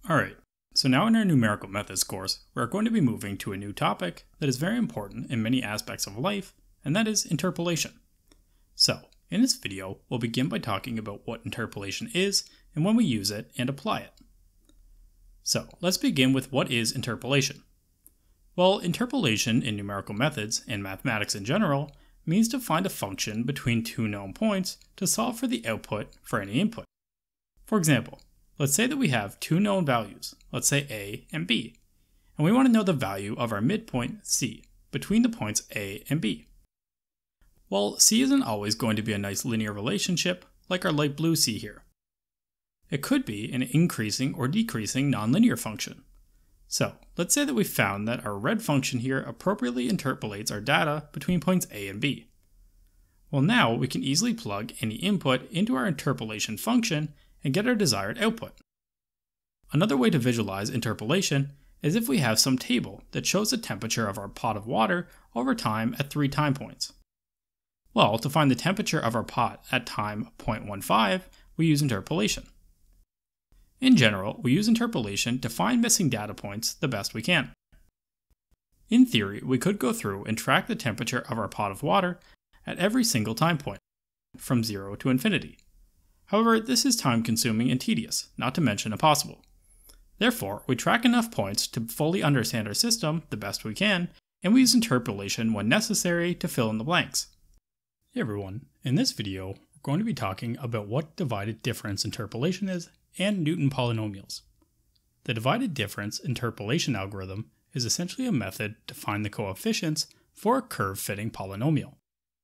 Alright, so now in our numerical methods course, we are going to be moving to a new topic that is very important in many aspects of life, and that is interpolation. So, in this video, we'll begin by talking about what interpolation is and when we use it and apply it. So, let's begin with what is interpolation. Well, interpolation in numerical methods and mathematics in general means to find a function between two known points to solve for the output for any input. For example, let's say that we have two known values, let's say a and b, and we want to know the value of our midpoint c between the points a and b. Well, c isn't always going to be a nice linear relationship like our light blue c here. It could be an increasing or decreasing nonlinear function. So, let's say that we found that our red function here appropriately interpolates our data between points a and b. Well, now we can easily plug any input into our interpolation function and get our desired output. Another way to visualize interpolation is if we have some table that shows the temperature of our pot of water over time at 3 time points. Well, to find the temperature of our pot at time 0.15, we use interpolation. In general, we use interpolation to find missing data points the best we can. In theory, we could go through and track the temperature of our pot of water at every single time point, from 0 to infinity. However, this is time-consuming and tedious, not to mention impossible. Therefore, we track enough points to fully understand our system the best we can, and we use interpolation when necessary to fill in the blanks. Hey everyone, in this video, we're going to be talking about what divided difference interpolation is and Newton polynomials. The divided difference interpolation algorithm is essentially a method to find the coefficients for a curve-fitting polynomial.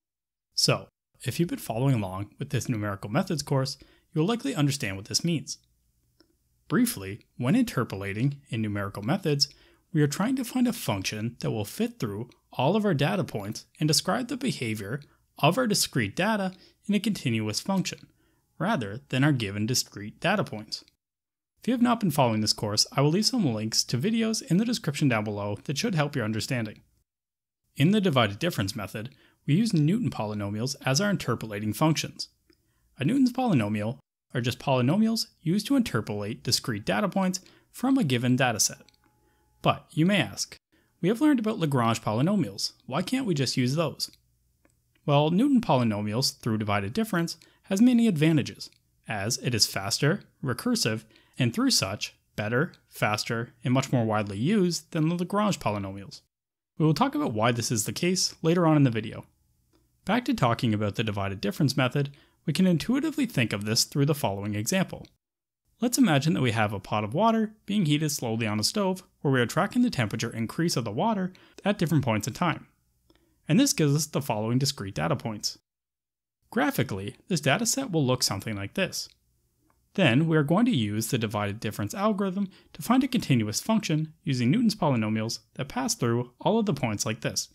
So, if you've been following along with this numerical methods course, you'll likely understand what this means. Briefly, when interpolating in numerical methods, we are trying to find a function that will fit through all of our data points and describe the behavior of our discrete data in a continuous function, rather than our given discrete data points. If you have not been following this course, I will leave some links to videos in the description down below that should help your understanding. In the divided difference method, we use Newton polynomials as our interpolating functions. A Newton's polynomial are just polynomials used to interpolate discrete data points from a given dataset. But you may ask, we have learned about Lagrange polynomials, why can't we just use those? Well, Newton polynomials through divided difference has many advantages, as it is faster, recursive, and through such, better, faster, and much more widely used than the Lagrange polynomials. We will talk about why this is the case later on in the video. Back to talking about the divided difference method, we can intuitively think of this through the following example. Let's imagine that we have a pot of water being heated slowly on a stove where we are tracking the temperature increase of the water at different points in time. And this gives us the following discrete data points. Graphically, this dataset will look something like this. Then we are going to use the divided difference algorithm to find a continuous function using Newton's polynomials that pass through all of the points like this.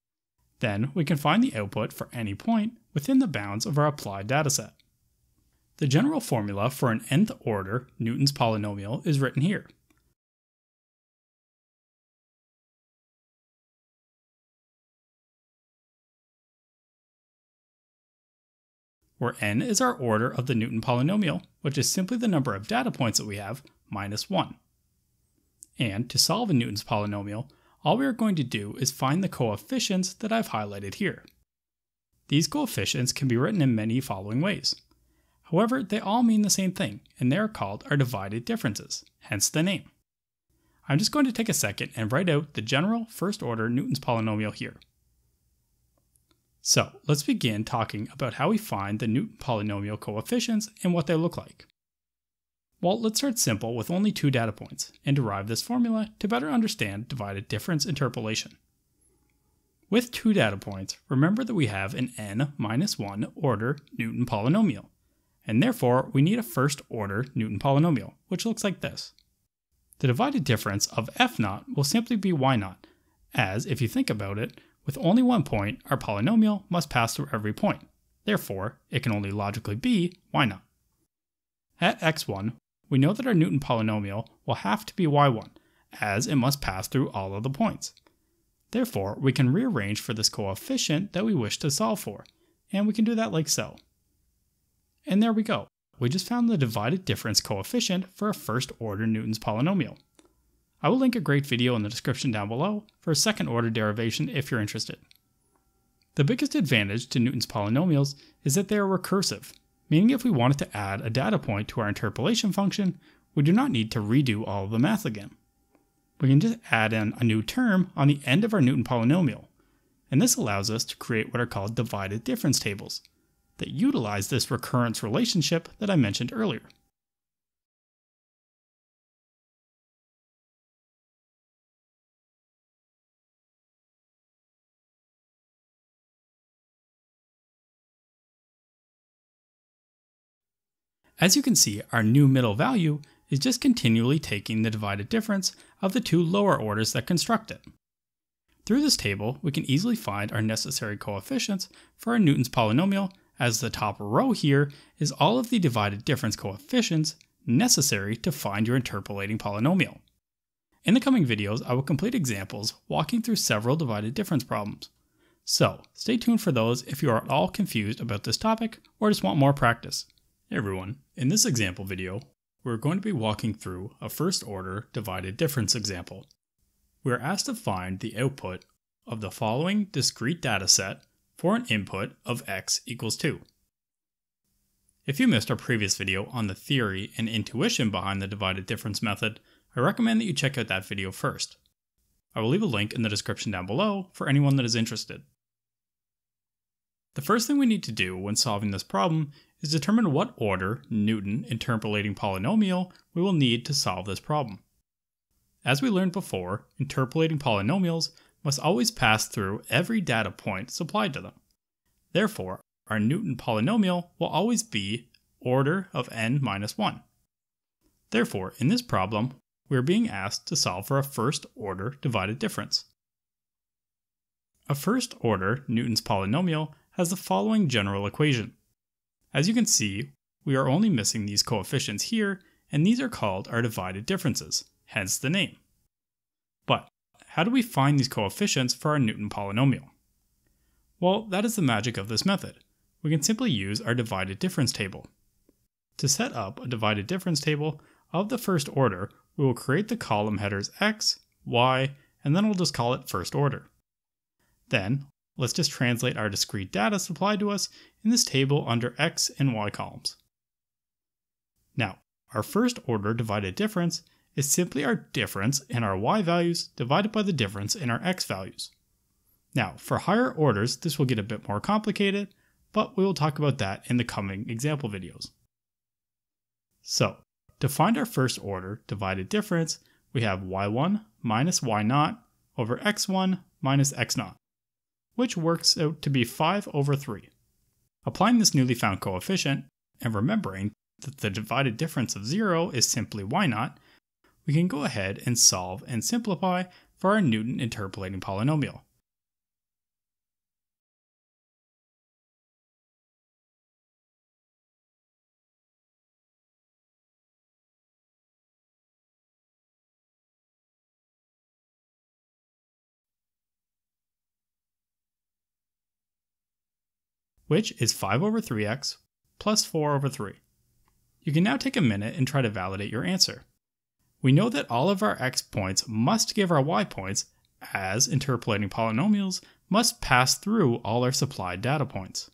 Then we can find the output for any point within the bounds of our applied dataset. The general formula for an nth order Newton's polynomial is written here. Where n is our order of the Newton polynomial, which is simply the number of data points that we have, minus 1. And to solve a Newton's polynomial, all we are going to do is find the coefficients that I've highlighted here. These coefficients can be written in many following ways. However, they all mean the same thing, and they are called our divided differences, hence the name. I'm just going to take a second and write out the general first order Newton's polynomial here. So, let's begin talking about how we find the Newton polynomial coefficients and what they look like. Well, let's start simple with only 2 data points and derive this formula to better understand divided difference interpolation. With 2 data points, remember that we have an n-1 order Newton polynomial, and therefore we need a first order Newton polynomial, which looks like this. The divided difference of f0 will simply be y0, as if you think about it, with only one point, our polynomial must pass through every point. Therefore, it can only logically be y0. At x1, we know that our Newton polynomial will have to be y1, as it must pass through all of the points. Therefore, we can rearrange for this coefficient that we wish to solve for, and we can do that like so. And there we go. we just found the divided difference coefficient for a first-order Newton's polynomial. I will link a great video in the description down below for a second-order derivation if you're interested. The biggest advantage to Newton's polynomials is that they are recursive, meaning if we wanted to add a data point to our interpolation function, we do not need to redo all of the math again. We can just add in a new term on the end of our Newton polynomial, and this allows us to create what are called divided difference tables that utilize this recurrence relationship that I mentioned earlier. As you can see, our new middle value is just continually taking the divided difference of the two lower orders that construct it. Through this table, we can easily find our necessary coefficients for our Newton's polynomial, as the top row here is all of the divided difference coefficients necessary to find your interpolating polynomial. In the coming videos, I will complete examples walking through several divided difference problems. So, stay tuned for those if you are at all confused about this topic or just want more practice. Hey everyone, in this example video, we're going to be walking through a first-order divided difference example. We are asked to find the output of the following discrete data set for an input of x equals 2. If you missed our previous video on the theory and intuition behind the divided difference method, I recommend that you check out that video first. I will leave a link in the description down below for anyone that is interested. The first thing we need to do when solving this problem is determine what order Newton interpolating polynomial we will need to solve this problem. As we learned before, interpolating polynomials must always pass through every data point supplied to them. Therefore, our Newton polynomial will always be order of n minus 1. Therefore, in this problem, we are being asked to solve for a first-order divided difference. A first-order Newton's polynomial has the following general equation. As you can see, we are only missing these coefficients here, and these are called our divided differences, hence the name. But how do we find these coefficients for our Newton polynomial? Well, that is the magic of this method. We can simply use our divided difference table. To set up a divided difference table of the first order, we will create the column headers x, y, and then we'll just call it first order. Then, let's just translate our discrete data supplied to us in this table under x and y columns. Now, our first order divided difference is simply our difference in our y values divided by the difference in our x values. Now, for higher orders, this will get a bit more complicated, but we will talk about that in the coming example videos. So, to find our first order divided difference, we have y1 minus y0 over x1 minus x0, which works out to be 5 over 3. Applying this newly found coefficient, and remembering that the divided difference of 0 is simply y0, we can go ahead and solve and simplify for our Newton interpolating polynomial. Which is 5 over 3x plus 4 over 3. You can now take a minute and try to validate your answer. We know that all of our x points must give our y points, as interpolating polynomials must pass through all our supplied data points.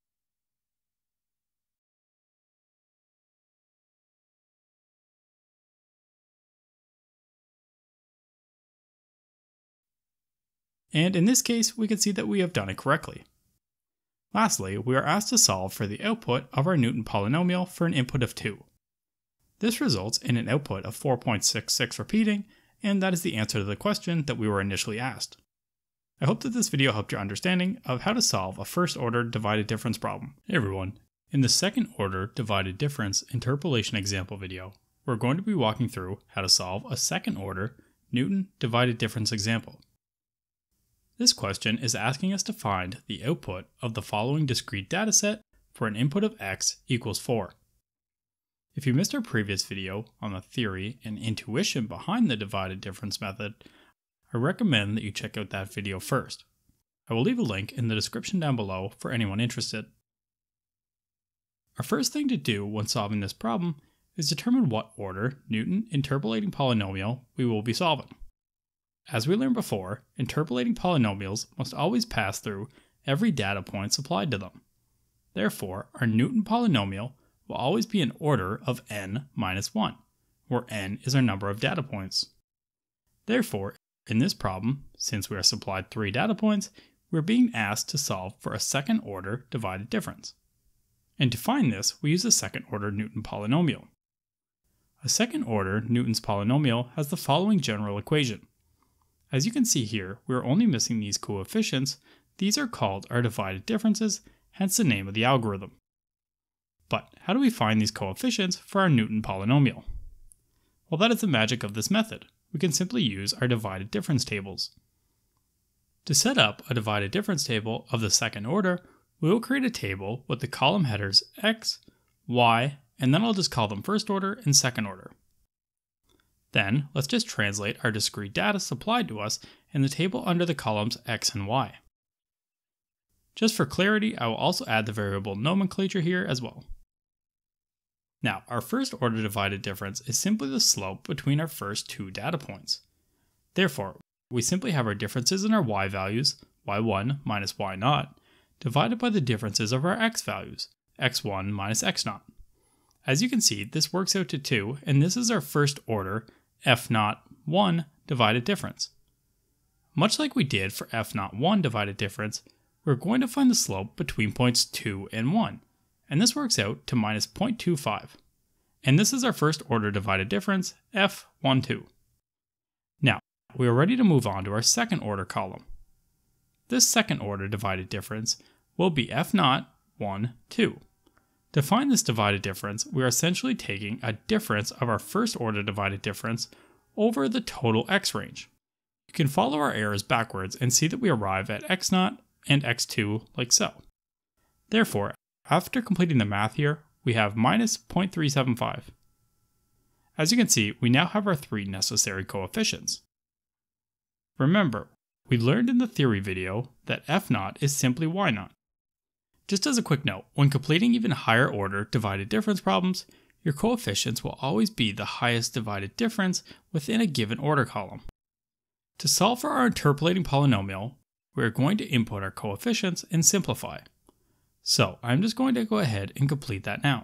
And in this case, we can see that we have done it correctly. Lastly, we are asked to solve for the output of our Newton polynomial for an input of 2. This results in an output of 4.66 repeating, and that is the answer to the question that we were initially asked. I hope that this video helped your understanding of how to solve a first-order divided difference problem. Hey everyone, in the second-order divided difference interpolation example video, we're going to be walking through how to solve a second-order Newton divided difference example. This question is asking us to find the output of the following discrete dataset for an input of x equals 4. If you missed our previous video on the theory and intuition behind the divided difference method, I recommend that you check out that video first. I will leave a link in the description down below for anyone interested. our first thing to do when solving this problem is determine what order Newton interpolating polynomial we will be solving. As we learned before, interpolating polynomials must always pass through every data point supplied to them. Therefore, our Newton polynomial will always be in order of n minus 1, where n is our number of data points. Therefore, in this problem, since we are supplied 3 data points, we are being asked to solve for a second order divided difference. And to find this, we use a second order Newton polynomial. A second order Newton's polynomial has the following general equation. As you can see here, we are only missing these coefficients. These are called our divided differences, hence the name of the algorithm. But how do we find these coefficients for our Newton polynomial? Well, that is the magic of this method. We can simply use our divided difference tables. To set up a divided difference table of the second order, we will create a table with the column headers x, y, and then I'll just call them first order and second order. Then, let's just translate our discrete data supplied to us in the table under the columns x and y. Just for clarity, I will also add the variable nomenclature here as well. Now, our first order divided difference is simply the slope between our first 2 data points. Therefore, we simply have our differences in our y values, y1 minus y0, divided by the differences of our x values, x1 minus x0. As you can see, this works out to 2, and this is our first order f0 divided difference. Much like we did for f0 divided difference, we're going to find the slope between points 2 and 1, and this works out to minus 0.25. And this is our first order divided difference, f12. Now, we are ready to move on to our second order column. This second order divided difference will be f0, 1, 2. To find this divided difference, we are essentially taking a difference of our first order divided difference over the total x range. You can follow our arrows backwards and see that we arrive at x0 and x2 like so. Therefore, after completing the math here, we have minus 0.375. As you can see, we now have our 3 necessary coefficients. Remember, we learned in the theory video that f0 is simply y0. Just as a quick note, when completing even higher order divided difference problems, your coefficients will always be the highest divided difference within a given order column. To solve for our interpolating polynomial, we are going to input our coefficients and simplify. So I'm just going to go ahead and complete that now.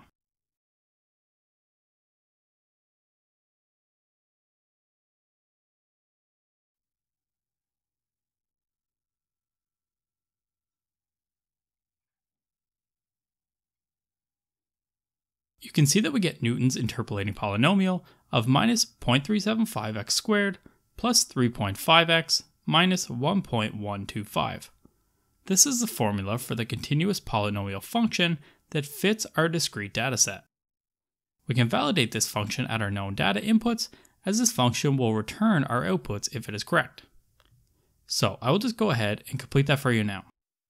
You can see that we get Newton's interpolating polynomial of minus 0.375x squared plus 3.5x minus 1.125. This is the formula for the continuous polynomial function that fits our discrete dataset. We can validate this function at our known data inputs, as this function will return our outputs if it is correct. So I will just go ahead and complete that for you now.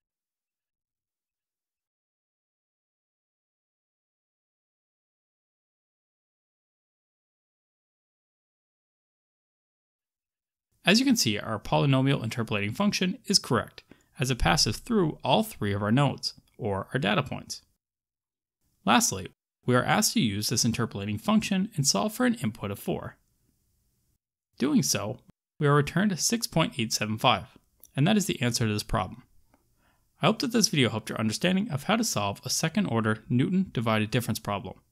As you can see, our polynomial interpolating function is correct, as it passes through all 3 of our nodes, or our data points. Lastly, we are asked to use this interpolating function and solve for an input of 4. Doing so, we are returned 6.875, and that is the answer to this problem. I hope that this video helped your understanding of how to solve a second order Newton divided difference problem.